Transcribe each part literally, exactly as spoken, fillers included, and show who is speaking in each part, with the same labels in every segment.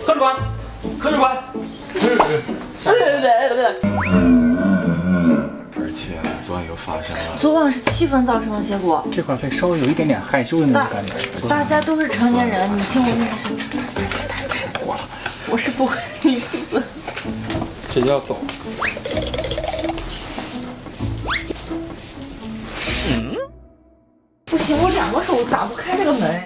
Speaker 1: 喝主管，喝主管。对对对对。
Speaker 2: 而且昨晚又发生了，
Speaker 3: 昨晚是气氛造成的结果。
Speaker 4: 这块会稍微有一点点害羞的那种感觉。
Speaker 3: 大家都是成年人，你听我那个是。太太过了，我是不会女子。
Speaker 4: 这就要走。
Speaker 3: 嗯。不行，我两个手打不开这个门。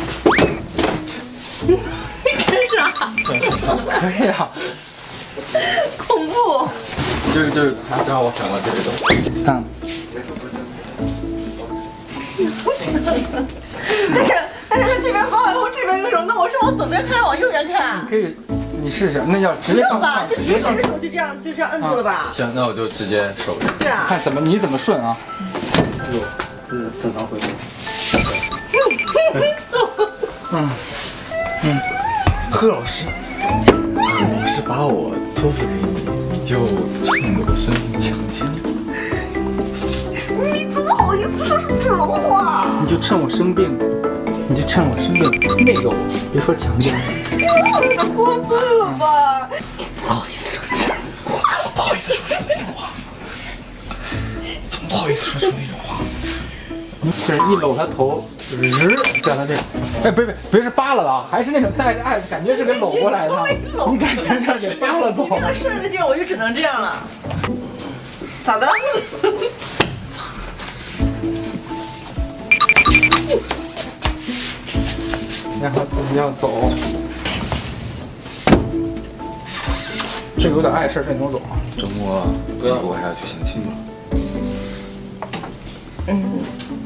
Speaker 3: 你干啥？
Speaker 4: 可以啊。
Speaker 3: 恐怖。
Speaker 2: 就是就是他让我整了这个东西。
Speaker 4: 当。
Speaker 3: 但是但是他这边放完以后，这边有手，那我是往左边看，往右边看？
Speaker 4: 可以，你试试，那要直接上
Speaker 3: 吧，就直接
Speaker 4: 上
Speaker 3: 这手就这样就这样摁住了吧？
Speaker 2: 行，那我就直接手。
Speaker 3: 对啊。
Speaker 4: 看怎么你怎么顺啊？有，这是正常回路。嗯嗯，
Speaker 2: 贺老师，贺老师把我托付给你，你就趁我身体强奸我。
Speaker 3: 你怎么好意思说出这种话？
Speaker 4: 你就趁我生病，你就趁我生病那个我，别说强奸。
Speaker 3: 太过分了吧！
Speaker 2: 怎么好意思说这样？怎么不好意思说出那种话？怎么不好意思说出那种话？
Speaker 4: 你这一搂他头，日叫他这，哎，别别别是扒拉了啊，还是那种带爱，感觉是给搂过来的，你感觉这给扒拉走。
Speaker 3: 这个顺着劲，我就只能这样了。咋的？
Speaker 4: 然后自己要走，这有点碍事，这能走吗？
Speaker 2: 周末不要，我还要去相亲吗？
Speaker 3: 嗯。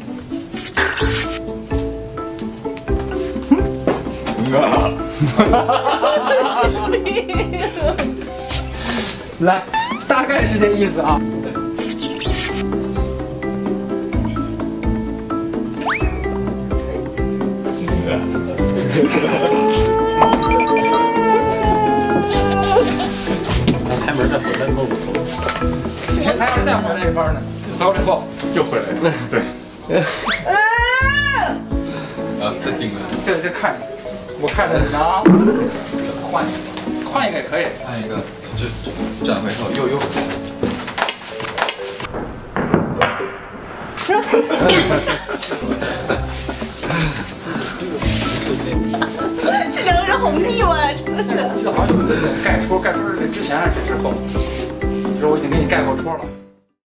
Speaker 4: 来，大概是这意思啊。
Speaker 1: 开门再回来露个头。
Speaker 4: 以前他要再回来一番呢，走了以后
Speaker 2: 又回来了。对。啊，再定个。
Speaker 4: 这这看着，我看着你呢啊。换一个，换一个也可以。
Speaker 2: 换一个，这转回头又又。
Speaker 3: 这两个人好腻歪啊，真的是。
Speaker 4: 记得好像有那种盖戳，盖戳是这之前还是之后？你说我已经给你盖过戳了。